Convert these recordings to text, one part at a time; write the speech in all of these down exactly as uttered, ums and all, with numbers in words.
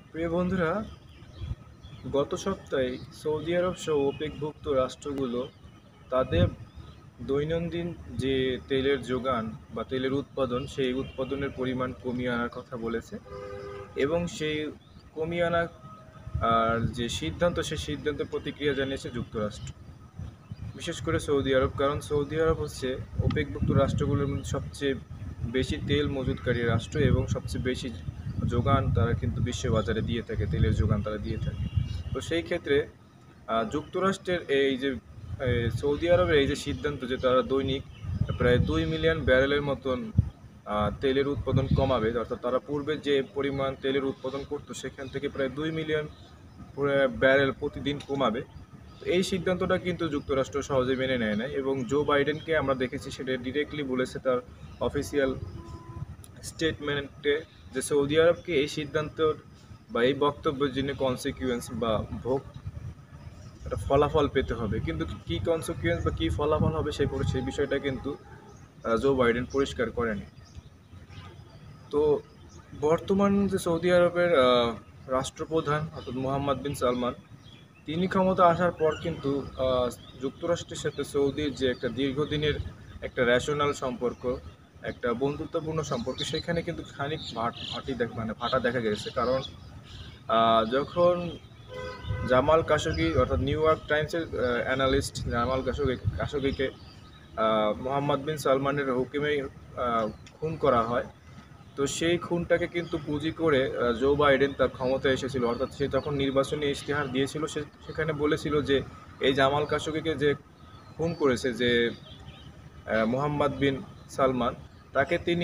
প্রিয় বন্ধুরা, গত সপ্তাহে সৌদি আরব সহ ওপেকভুক্ত রাষ্ট্রগুলো তাদের দৈনন্দিন যে তেলের যোগান বা তেলের উৎপাদন সেই উৎপাদনের পরিমাণ কমিয়ে আনার কথা বলেছে এবং সেই কমিয়ে আনার আর যে সিদ্ধান্ত সেই সিদ্ধান্তে প্রতিক্রিয়া জানিয়েছে যুক্তরাষ্ট্র, বিশেষ করে সৌদি আরব। কারণ সৌদি আরব হচ্ছে ওপেকভুক্ত রাষ্ট্রগুলোর মধ্যে সবচেয়ে বেশি তেল মজুতকারী রাষ্ট্র এবং সবচেয়ে বেশি যোগান তারা কিন্তু বিশ্ব বাজারে দিয়ে থাকে, তেলের যোগান তারা দিয়ে থাকে। তো সেই ক্ষেত্রে যুক্তরাষ্ট্রের এই যে সৌদি আরবের এই যে সিদ্ধান্ত যে তারা দৈনিক প্রায় দুই মিলিয়ন ব্যারেলের মতন তেলের উৎপাদন কমাবে, অর্থাৎ তারা পূর্বে যে পরিমাণ তেলের উৎপাদন করতো সেখান থেকে প্রায় দুই মিলিয়ন ব্যারেল প্রতিদিন কমাবে। এই সিদ্ধান্তটা কিন্তু যুক্তরাষ্ট্র সহজে মেনে নেয় না এবং জো বাইডেনকে আমরা দেখেছি সেটা ডিরেক্টলি বলেছে তার অফিসিয়াল স্টেটমেন্টে যে সৌদি আরবকে এই সিদ্ধান্ত বা এই বক্তব্যের জন্য কনসিকুয়েন্স বা ভোগ একটা ফলাফল পেতে হবে, কিন্তু কি কনসিকুয়েন্স বা কী ফলাফল হবে সেই সেই বিষয়টা কিন্তু জো বাইডেন পরিষ্কার করেনি। তো বর্তমান যে সৌদি আরবের রাষ্ট্রপ্রধান অর্থাৎ মোহাম্মদ বিন সালমান, তিনি ক্ষমতা আসার পর কিন্তু যুক্তরাষ্ট্রের সাথে সৌদির যে একটা দীর্ঘদিনের একটা রেশনাল সম্পর্ক, একটা বন্ধুত্বপূর্ণ সম্পর্ক, সেখানে কিন্তু খানিক ফাটি দেখ মানে ফাটা দেখা গেছে। কারণ যখন জামাল কাশোগি অর্থাৎ নিউ ইয়র্ক টাইমসের অ্যানালিস্ট জামাল কাশোগি কাশোগিকে মোহাম্মদ বিন সালমানের হুকুমে খুন করা হয়, তো সেই খুনটাকে কিন্তু পুঁজি করে জো বাইডেন তার ক্ষমতায় এসেছিল। অর্থাৎ সে যখন নির্বাচনী ইশতেহার দিয়েছিল সে সেখানে বলেছিল যে এই জামাল কাশোগিকে যে খুন করেছে যে মোহাম্মদ বিন সালমান, তাকে তিনি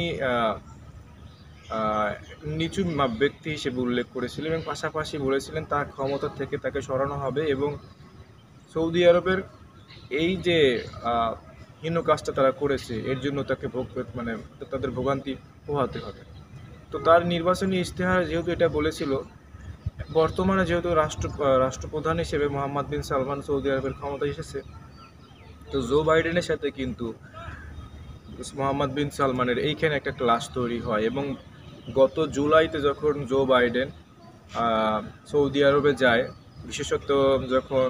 নিচু ব্যক্তি হিসেবে উল্লেখ করেছিলেন এবং পাশাপাশি বলেছিলেন তার ক্ষমতা থেকে তাকে সরানো হবে এবং সৌদি আরবের এই যে হীন কাজটা তারা করেছে এর জন্য তাকে ভোগ মানে তাদের ভোগান্তি পোহাতে হবে। তো তার নির্বাচনী ইশতেহার যেহেতু এটা বলেছিল, বর্তমানে যেহেতু রাষ্ট্র রাষ্ট্রপ্রধান হিসেবে মোহাম্মদ বিন সালমান সৌদি আরবের ক্ষমতায় এসেছে, তো জো বাইডেনের সাথে কিন্তু মোহাম্মদ বিন সালমানের এইখানে একটা ক্লাশ তৈরি হয় এবং গত জুলাইতে যখন জো বাইডেন সৌদি আরবে যায়, বিশেষত যখন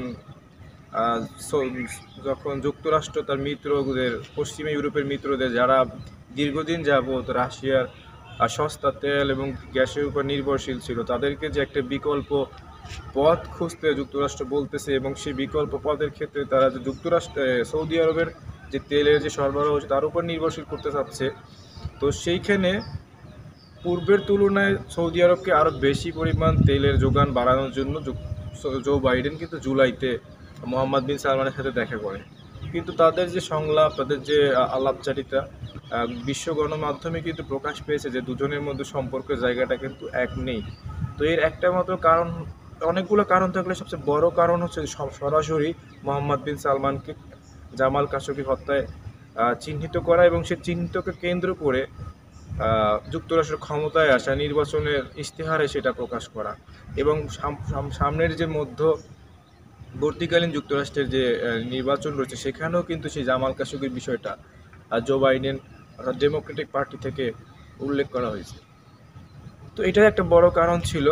যখন যুক্তরাষ্ট্র তার মিত্রদের পশ্চিমা ইউরোপের মিত্রদের যারা দীর্ঘদিন যাবৎ রাশিয়ার সস্তা তেল এবং গ্যাসের উপর নির্ভরশীল ছিল, তাদেরকে যে একটা বিকল্প পথ খুঁজতে যুক্তরাষ্ট্র বলতেছে এবং সেই বিকল্প পথের ক্ষেত্রে তারা যে যুক্তরাষ্ট্র সৌদি আরবের যে তেলের যে সরবরাহ হচ্ছে তার উপর নির্ভরশীল করতে চাচ্ছে, তো সেইখানে পূর্বের তুলনায় সৌদি আরবকে আরও বেশি পরিমাণ তেলের যোগান বাড়ানোর জন্য জো বাইডেন কিন্তু জুলাইতে মোহাম্মদ বিন সালমানের সাথে দেখা করে। কিন্তু তাদের যে সংলাপ, তাদের যে আলাপচারিতা বিশ্ব গণমাধ্যমে কিন্তু প্রকাশ পেয়েছে যে দুজনের মধ্যে সম্পর্কের জায়গাটা কিন্তু এক নেই। তো এর একটা মাত্র কারণ, অনেকগুলো কারণ থাকলে সবচেয়ে বড় কারণ হচ্ছে সরাসরি মোহাম্মদ বিন সালমানকে জামাল কাশোগি হত্যায় চিহ্নিত করা এবং সে চিহ্নিতকে কেন্দ্র করে যুক্তরাষ্ট্রের ক্ষমতায় আসা নির্বাচনের ইশতেহারে সেটা প্রকাশ করা এবং সামনের যে মধ্যবর্তীকালীন যুক্তরাষ্ট্রের যে নির্বাচন রয়েছে সেখানেও কিন্তু সেই জামাল কাশোগির বিষয়টা জো বাইডেন অর্থাৎ ডেমোক্রেটিক পার্টি থেকে উল্লেখ করা হয়েছে। তো এটাই একটা বড় কারণ ছিল।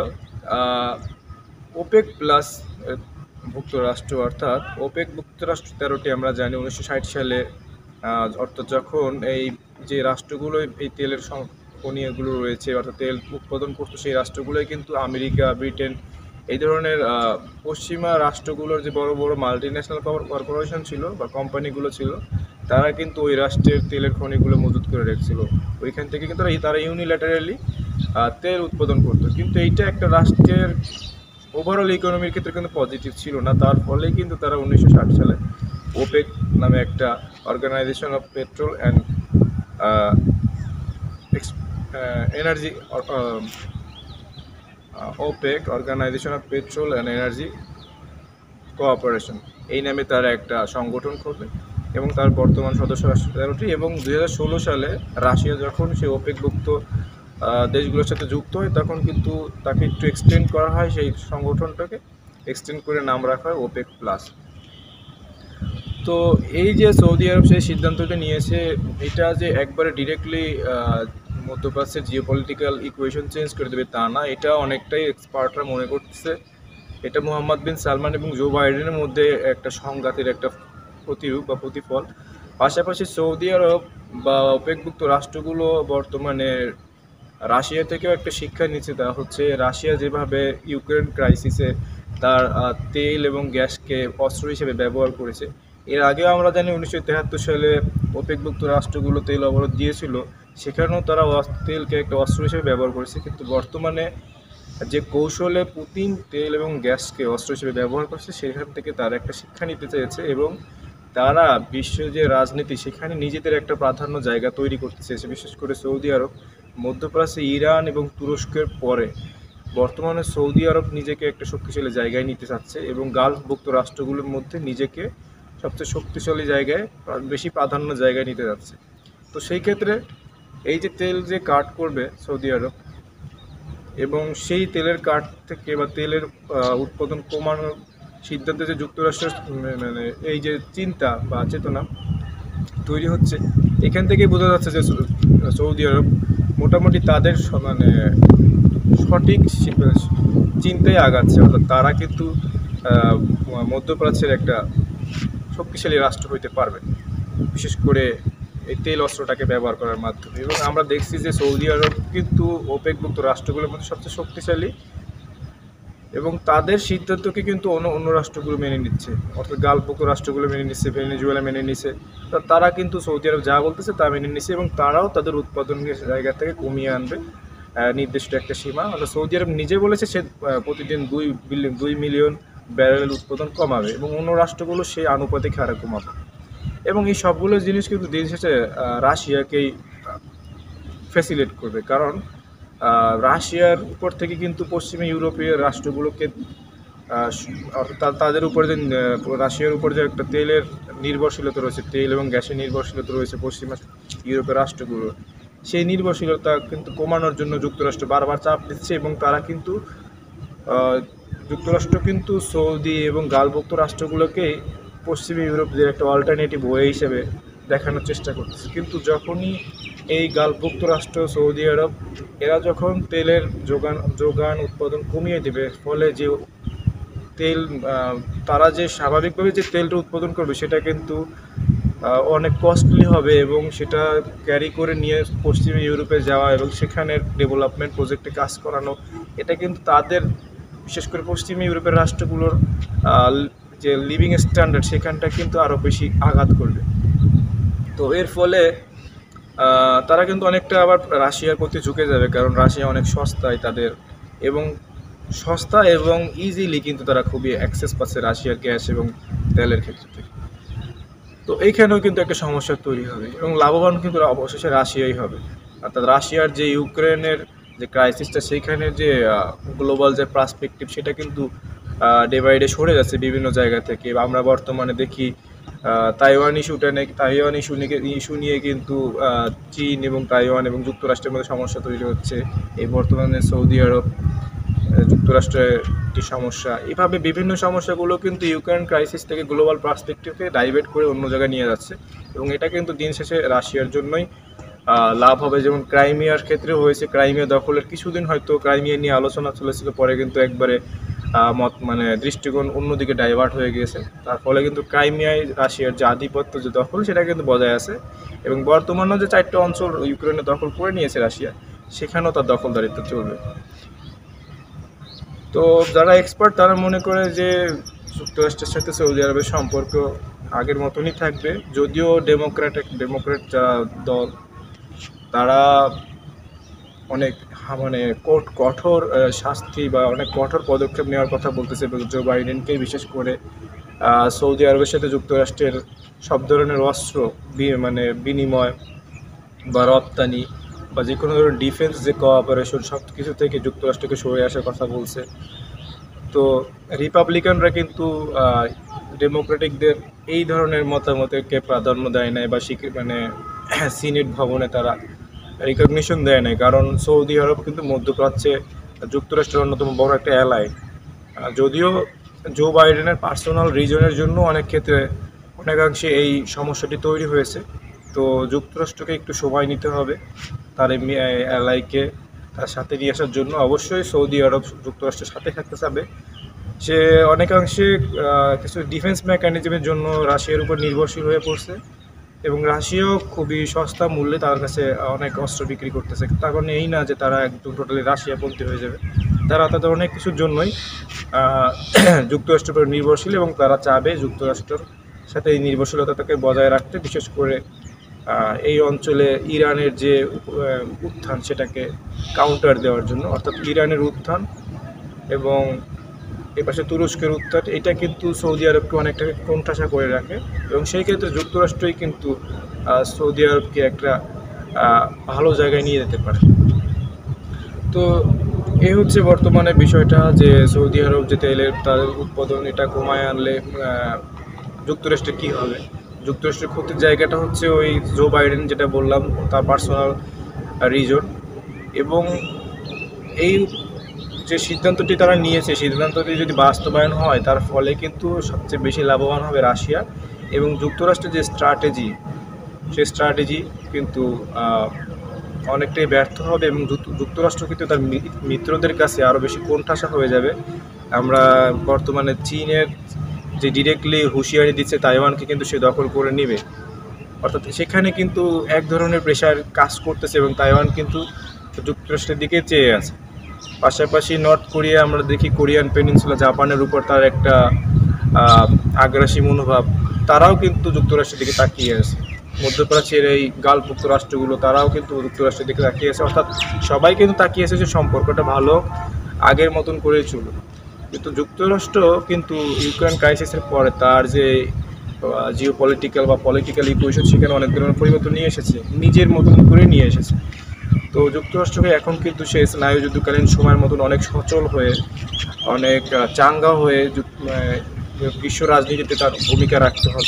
ওপেক প্লাস ভুক্ত রাষ্ট্র অর্থাৎ ওপেক ভুক্ত রাষ্ট্র তেরোটি আমরা জানি উনিশশো ষাট সালে, অর্থাৎ যখন এই যে রাষ্ট্রগুলো এই তেলের খনিগুলো রয়েছে অর্থাৎ তেল উৎপাদন করতো, সেই রাষ্ট্রগুলোই কিন্তু আমেরিকা, ব্রিটেন এই ধরনের পশ্চিমা রাষ্ট্রগুলোর যে বড় বড় মাল্টি ন্যাশনাল কর্পোরেশন ছিল বা কোম্পানিগুলো ছিল, তারা কিন্তু ওই রাষ্ট্রের তেলের খনিগুলো মজুত করে রেখেছিল। ওইখান থেকে কিন্তু তারা ইউনিল্যাটারালি তেল উৎপাদন করতো, কিন্তু এইটা একটা রাষ্ট্রের ওভারঅল ইকোনমির ক্ষেত্রে কিন্তু পজিটিভ ছিল না। তার ফলে কিন্তু তারা উনিশশো ষাট সালে ওপেক নামে একটা organization of petrol and energy OPEC organization of petrol and energy cooperation এই নামে তারা একটা সংগঠন খোলে এবং তার বর্তমান সদস্য রাষ্ট্র তেরোটি এবং দুই হাজার ষোলো সালে রাশিয়া যখন সে ওপেকভুক্ত দেশগুলোর সাথে যুক্ত হয় তখন কিন্তু তাকে একটু এক্সটেন্ড করা হয়, সেই সংগঠনটাকে এক্সটেন্ড করে নাম রাখা হয় ওপেক প্লাস। তো এই যে সৌদি আরব সেই সিদ্ধান্তটা নিয়েছে, এটা যে একবারে ডিরেক্টলি মধ্যপ্রাচ্যের জিওপলিটিক্যাল ইকুয়েশন চেঞ্জ করে দেবে তা না, এটা অনেকটাই এক্সপার্টরা মনে করতেছে এটা মোহাম্মদ বিন সালমান এবং জো বাইডেনের মধ্যে একটা সংঘাতের একটা প্রতিরূপ বা প্রতিফল। পাশাপাশি সৌদি আরব বা ওপেকভুক্ত রাষ্ট্রগুলো বর্তমানে রাশিয়া থেকেও একটা শিক্ষা নিচ্ছে, তা হচ্ছে রাশিয়া যেভাবে ইউক্রেন ক্রাইসিসে তার তেল এবং গ্যাসকে অস্ত্র হিসেবে ব্যবহার করেছে। এর আগেও আমরা জানি উনিশশো তেহাত্তর সালে ওপেকভুক্ত রাষ্ট্রগুলো তেল অবরোধ দিয়েছিল, সেখানেও তারা তেলকে একটা অস্ত্র হিসেবে ব্যবহার করেছে। কিন্তু বর্তমানে যে কৌশলে পুতিন তেল এবং গ্যাসকে অস্ত্র হিসেবে ব্যবহার করছে, সেখান থেকে তারা একটা শিক্ষা নিতে চেয়েছে এবং তারা বিশ্ব যে রাজনীতি সেখানে নিজেদের একটা প্রাধান্য জায়গা তৈরি করতে চেয়েছে। বিশেষ করে সৌদি আরব মধ্যপ্রাচ্যে ইরান এবং তুরস্কের পরে বর্তমানে সৌদি আরব নিজেকে একটা শক্তিশালী জায়গায় নিতে চাচ্ছে এবং গালফভুক্ত রাষ্ট্রগুলোর মধ্যে নিজেকে সবচেয়ে শক্তিশালী জায়গায় বেশি প্রাধান্য জায়গায় নিতে যাচ্ছে। তো সেই ক্ষেত্রে এই যে তেল যে কাট করবে সৌদি আরব এবং সেই তেলের কাট থেকে বা তেলের উৎপাদন কমানোর সিদ্ধান্তে যে যুক্তরাষ্ট্রের মানে এই যে চিন্তা বা চেতনা তৈরি হচ্ছে, এখান থেকে বোঝা যাচ্ছে যে সৌদি আরব মোটামুটি তাদের মানে সঠিক চিন্তায় আগাচ্ছে। অর্থাৎ তারা কিন্তু মধ্যপ্রাচ্যের একটা শক্তিশালী রাষ্ট্র হইতে পারবে, বিশেষ করে এই তেল অস্ত্রটাকে ব্যবহার করার মাধ্যমে। এবং আমরা দেখছি যে সৌদি আরব কিন্তু ওপেকভুক্ত রাষ্ট্রগুলোর মধ্যে সবচেয়ে শক্তিশালী এবং তাদের সিদ্ধান্তকে কিন্তু অন্য অন্য রাষ্ট্রগুলো মেনে নিচ্ছে, অর্থাৎ গালফভুক্ত রাষ্ট্রগুলো মেনে নিচ্ছে, ভেনেজুয়েলা মেনে নিচ্ছে। তারা কিন্তু সৌদি আরব যা বলতেছে তা মেনে নিচ্ছে এবং তারাও তাদের উৎপাদনের জায়গা থেকে কমিয়ে আনবে নির্দিষ্ট একটা সীমা। অর্থাৎ সৌদি আরব নিজে বলেছে সে প্রতিদিন দুই বিলিয়ন দুই মিলিয়ন ব্যারেল উৎপাদন কমাবে এবং অন্য রাষ্ট্রগুলো সেই আনুপাতিক হারে কমাবে। এবং এই সবগুলো জিনিস কিন্তু দিন শেষে রাশিয়াকেই ফ্যাসিলিটেট করবে, কারণ রাশিয়ার উপর থেকে কিন্তু পশ্চিমা ইউরোপীয় রাষ্ট্রগুলোকে তাদের উপরে যে রাশিয়ার উপর যে একটা তেলের নির্ভরশীলতা রয়েছে, তেল এবং গ্যাসের নির্ভরশীলতা রয়েছে পশ্চিমা ইউরোপের রাষ্ট্রগুলোর, সেই নির্ভরশীলতা কিন্তু কমানোর জন্য যুক্তরাষ্ট্র বারবার চাপ দিচ্ছে এবং তারা কিন্তু যুক্তরাষ্ট্র কিন্তু সৌদি এবং গালভুক্ত রাষ্ট্রগুলোকে পশ্চিমী ইউরোপদের একটা অল্টারনেটিভ ওয়ে হিসেবে দেখানোর চেষ্টা করতেছে। কিন্তু যখনই এই গালভুক্ত রাষ্ট্র সৌদি আরব এরা যখন তেলের যোগান যোগান উৎপাদন কমিয়ে দেবে, ফলে যে তেল তারা যে স্বাভাবিকভাবে যে তেলটা উৎপাদন করবে সেটা কিন্তু অনেক কস্টলি হবে এবং সেটা ক্যারি করে নিয়ে পশ্চিমী ইউরোপে যাওয়া এবং সেখানের ডেভেলপমেন্ট প্রজেক্টে কাজ করানো, এটা কিন্তু তাদের বিশেষ করে পশ্চিমী ইউরোপের রাষ্ট্রগুলোর যে লিভিং স্ট্যান্ডার্ড সেখানটা কিন্তু আরও বেশি আঘাত করবে। তো এর ফলে তারা কিন্তু অনেকটা আবার রাশিয়ার প্রতি ঝুঁকে যাবে, কারণ রাশিয়া অনেক সস্তায় তাদের এবং সস্তা এবং ইজিলি কিন্তু তারা খুবই অ্যাক্সেস পাচ্ছে রাশিয়ার গ্যাস এবং তেলের ক্ষেত্রে থেকে। তো এইখানেও কিন্তু একটা সমস্যা তৈরি হবে এবং লাভবান কিন্তু অবশেষে রাশিয়াই হবে। অর্থাৎ রাশিয়ার যে ইউক্রেনের যে ক্রাইসিসটা সেইখানের যে গ্লোবাল যে পার্সপেক্টিভ সেটা কিন্তু ডে বাই ডে সরে যাচ্ছে বিভিন্ন জায়গা থেকে। আমরা বর্তমানে দেখি তাইওয়ান ইস্যুটা নিয়ে তাইওয়ান ইস্যু নিয়ে ইস্যু নিয়ে কিন্তু চীন এবং তাইওয়ান এবং যুক্তরাষ্ট্রের মধ্যে সমস্যা তৈরি হচ্ছে। এই বর্তমানে সৌদি আরব যুক্তরাষ্ট্রের একটি সমস্যা, এভাবে বিভিন্ন সমস্যাগুলো কিন্তু ইউক্রেন ক্রাইসিস থেকে গ্লোবাল পার্সপেক্টিভকে ডাইভার্ট করে অন্য জায়গায় নিয়ে যাচ্ছে এবং এটা কিন্তু দিন শেষে রাশিয়ার জন্যই লাভ হবে। যেমন ক্রাইমিয়ার ক্ষেত্রে হয়েছে, ক্রাইমিয়া দখলের কিছুদিন হয়তো ক্রাইমিয়া নিয়ে আলোচনা চলেছিল, পরে কিন্তু একবারে মত মানে দৃষ্টিকোণ অন্যদিকে ডাইভার্ট হয়ে গিয়েছে। তার ফলে কিন্তু ক্রাইমিয়ায় রাশিয়ার যে আধিপত্য যে দখল সেটা কিন্তু বজায় আছে এবং বর্তমানে যে চারটি অঞ্চল ইউক্রেনে দখল করে নিয়েছে রাশিয়া, সেখানেও তার দখলদারিত্ব চলবে। তো যারা এক্সপার্ট তারা মনে করে যে যুক্তরাষ্ট্রের সাথে সৌদি আরবের সম্পর্ক আগের মতনই থাকবে, যদিও ডেমোক্রেটিক ডেমোক্রেট দল তারা অনেক মানে কঠোর শাস্তি বা অনেক কঠোর পদক্ষেপ নেওয়ার কথা বলতেছে জো বাইডেনকে, বিশেষ করে সৌদি আরবের সাথে যুক্তরাষ্ট্রের সব ধরনের অস্ত্র মানে বিনিময় বা রপ্তানি বা যে কোনো ধরনের ডিফেন্স যে কোঅপারেশন সব কিছু থেকে যুক্তরাষ্ট্রকে সরে আসার কথা বলছে। তো রিপাবলিকানরা কিন্তু ডেমোক্রেটিকদের এই ধরনের মতামতকে প্রাধান্য দেয় নাই বা মানে সিনেট ভবনে তারা রিকগনিশন দেয় নাই, কারণ সৌদি আরব কিন্তু মধ্যপ্রাচ্যে যুক্তরাষ্ট্রের অন্যতম বড় একটা অ্যালাই। যদিও জো বাইডেনের পার্সোনাল রিজনের জন্য অনেক ক্ষেত্রে অনেকাংশে এই সমস্যাটি তৈরি হয়েছে, তো যুক্তরাষ্ট্রকে একটু সময় নিতে হবে তার এলাইকে তার সাথে নিয়ে আসার জন্য অবশ্যই সৌদি আরব যুক্তরাষ্ট্রের সাথে থাকতে চাবে। সে অনেকাংশে কিছু ডিফেন্স মেকানিজমের জন্য রাশিয়ার উপর নির্ভরশীল হয়ে পড়ছে এবং রাশিয়াও খুবই সস্তা মূল্যে তার কাছে অনেক অস্ত্র বিক্রি করতেছে। তার কারণে এই না যে তারা একদম টোটালি রাশিয়াপন্থী হয়ে যাবে, তারা তাদের অনেক কিছুর জন্যই যুক্তরাষ্ট্রের উপর নির্ভরশীল এবং তারা চাবে যুক্তরাষ্ট্রের সাথে এই নির্ভরশীলতাটাকে বজায় রাখতে, বিশেষ করে এই অঞ্চলে ইরানের যে উত্থান সেটাকে কাউন্টার দেওয়ার জন্য। অর্থাৎ ইরানের উত্থান এবং এপাশে তুরস্কের উত্থান, এটা কিন্তু সৌদি আরবকে অনেকটা কোণঠাসা করে রাখে এবং সেই ক্ষেত্রে যুক্তরাষ্ট্রই কিন্তু সৌদি আরবকে একটা ভালো জায়গায় নিয়ে যেতে পারে। তো এই হচ্ছে বর্তমানে বিষয়টা, যে সৌদি আরব যে তেলের তাদের উৎপাদন এটা কমায় আনলে যুক্তরাষ্ট্রে কী হবে। যুক্তরাষ্ট্রের ক্ষতির জায়গাটা হচ্ছে ওই জো বাইডেন যেটা বললাম তার পার্সোনাল রিজন, এবং এই যে সিদ্ধান্তটি তারা নিয়েছে সিদ্ধান্তটি যদি বাস্তবায়ন হয় তার ফলে কিন্তু সবচেয়ে বেশি লাভবান হবে রাশিয়া, এবং যুক্তরাষ্ট্রের যে স্ট্র্যাটেজি সেই স্ট্র্যাটেজি কিন্তু অনেকটাই ব্যর্থ হবে এবং যুক্তরাষ্ট্র কিন্তু তার মিত্রদের কাছে আরও বেশি কোণঠাসা হয়ে যাবে। আমরা বর্তমানে চীনের যে ডিরেক্টলি হুঁশিয়ারি দিচ্ছে তাইওয়ানকে কিন্তু সে দখল করে নেবে, অর্থাৎ সেখানে কিন্তু এক ধরনের প্রেশার কাজ করতেছে এবং তাইওয়ান কিন্তু যুক্তরাষ্ট্রের দিকে চেয়ে আছে। পাশাপাশি নর্থ কোরিয়া আমরা দেখি কোরিয়ান পেনিনসুলা জাপানের উপর তার একটা আগ্রাসী মনোভাব, তারাও কিন্তু যুক্তরাষ্ট্রের দিকে তাকিয়ে আছে। মধ্যপ্রাচ্যের এই গালভুক্ত রাষ্ট্রগুলো তারাও কিন্তু যুক্তরাষ্ট্রের দিকে তাকিয়ে আছে, অর্থাৎ সবাই কিন্তু তাকিয়ে আছে যে সম্পর্কটা ভালো আগের মতন করেই চলুক। কিন্তু যুক্তরাষ্ট্র কিন্তু ইউক্রেন ক্রাইসিসের পরে তার যে জিও পলিটিক্যাল বা পলিটিক্যাল ইকুয়েশন সেখানে অনেক ধরনের পরিবর্তন নিয়ে এসেছে, নিজের মতন করে নিয়ে এসেছে। তো যুক্তরাষ্ট্রকে এখন কিন্তু সে স্নায়ুযুদ্ধকালীন সময়ের মতন অনেক সচল হয়ে অনেক চাঙ্গা হয়ে বিশ্ব রাজনীতিতে তার ভূমিকা রাখতে হবে,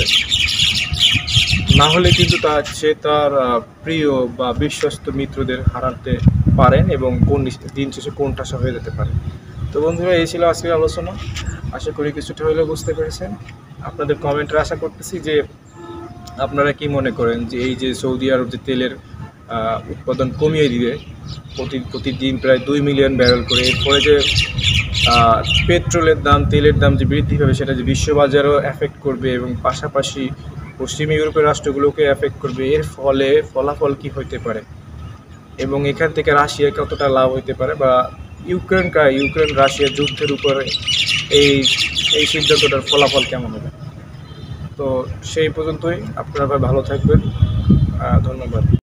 না হলে কিন্তু তার সে তার প্রিয় বা বিশ্বস্ত মিত্রদের হারাতে পারেন এবং কোন দিন শেষে কোণঠাসা হয়ে যেতে পারে। তো বন্ধুরা, এই ছিল আজকের আলোচনা, আশা করি কিছুটা হলেও বুঝতে পেরেছেন। আপনাদের কমেন্টে আশা করতেছি যে আপনারা কি মনে করেন যে এই যে সৌদি আরব যে তেলের উৎপাদন কমিয়ে দিবে প্রতি প্রতিদিন প্রায় দুই মিলিয়ন ব্যারেল করে, এরপরে যে পেট্রোলের দাম তেলের দাম যে বৃদ্ধি পাবে সেটা যে বিশ্ববাজারও এফেক্ট করবে এবং পাশাপাশি পশ্চিম ইউরোপের রাষ্ট্রগুলোকে এফেক্ট করবে, এর ফলে ফলাফল কি হতে পারে এবং এখান থেকে রাশিয়া কতটা লাভ হতে পারে, বা ইউক্রেন ইউক্রেন রাশিয়ার যুদ্ধের উপরে এই এই সিদ্ধান্তটার ফলাফল কেমন হবে। তো সেই পর্যন্তই, আপনারা ভালো থাকবেন, ধন্যবাদ।